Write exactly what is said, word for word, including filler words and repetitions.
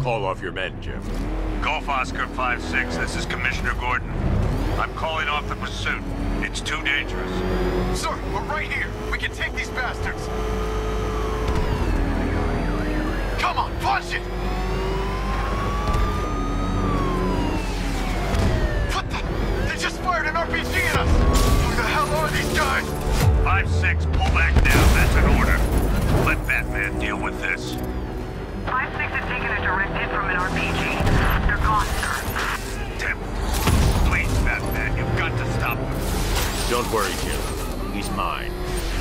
Call off your men, Jim. Golf Oscar five six, this is Commissioner Gordon. I'm calling off the pursuit. It's too dangerous. Sir, we're right here. We can take these bastards. Come on, punch it! What the? They just fired an R P G at us! Who the hell are these guys? five six, pull back down. That's an order. Let Batman deal with this. five six has taken a direct hit from an R P G. They're gone, sir. Tim, please, Batman, you've got to stop them. Don't worry, Jim. He's mine.